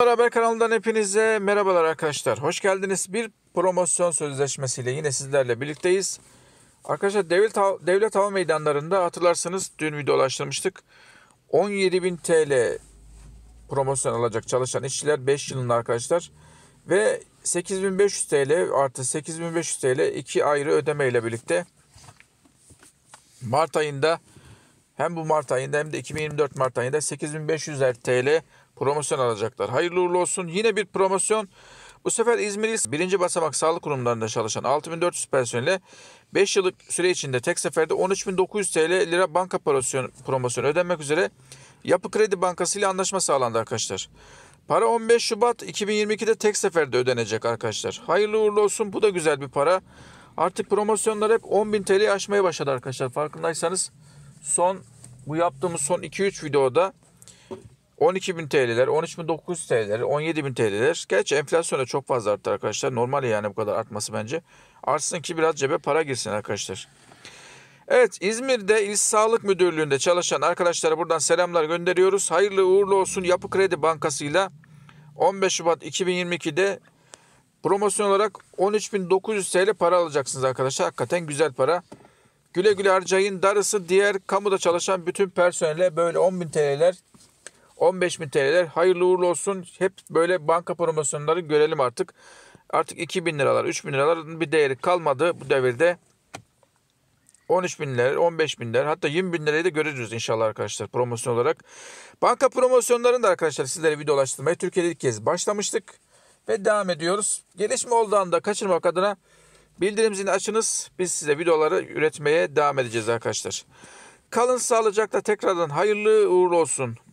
Haber kanalından hepinize merhabalar arkadaşlar. Hoş geldiniz. Bir promosyon sözleşmesiyle yine sizlerle birlikteyiz. Arkadaşlar devlet hava meydanlarında hatırlarsınız dün videolaştırmıştık. 17.000 TL promosyon alacak çalışan işçiler 5 yılında arkadaşlar. Ve 8.500 TL artı 8.500 TL iki ayrı ödeme ile birlikte Mart ayında hem bu Mart ayında hem de 2024 Mart ayında 8.500 TL promosyon alacaklar. Hayırlı uğurlu olsun. Yine bir promosyon. Bu sefer İzmir İl 1. basamak sağlık kurumlarında çalışan 6.400 personele 5 yıllık süre içinde tek seferde 13.900 TL lira banka promosyonu ödenmek üzere Yapı Kredi Bankası ile anlaşma sağlandı arkadaşlar. Para 15 Şubat 2022'de tek seferde ödenecek arkadaşlar. Hayırlı uğurlu olsun. Bu da güzel bir para. Artık promosyonlar hep 10.000 TL'yi aşmaya başladı arkadaşlar. Farkındaysanız bu yaptığımız son 2-3 videoda 12.000 TL'ler, 13.900 TL'ler, 17.000 TL'ler. Gerçi enflasyona çok fazla arttı arkadaşlar. Normal yani bu kadar artması bence. Artsın ki biraz cebe para girsin arkadaşlar. Evet, İzmir'de İl Sağlık Müdürlüğü'nde çalışan arkadaşlara buradan selamlar gönderiyoruz. Hayırlı uğurlu olsun. Yapı Kredi Bankası'yla 15 Şubat 2022'de promosyon olarak 13.900 TL para alacaksınız arkadaşlar. Hakikaten güzel para. Güle güle harcayın. Darısı diğer kamuda çalışan bütün personele böyle 10.000 TL'ler, 15.000 TL'ler hayırlı uğurlu olsun. Hep böyle banka promosyonları görelim artık. Artık 2.000 liralar, 3.000 liraların bir değeri kalmadı bu devirde. 13.000 lira, 15.000 lira hatta 20.000 lirayı da görürüz inşallah arkadaşlar promosyon olarak. Banka promosyonlarında arkadaşlar sizlere videolaştırmaya Türkiye'de ilk kez başlamıştık. Ve devam ediyoruz. Gelişme olduğu anda kaçırmamak adına bildirim zilini açınız. Biz size videoları üretmeye devam edeceğiz arkadaşlar. Kalın sağlıcakla, tekrardan hayırlı uğurlu olsun.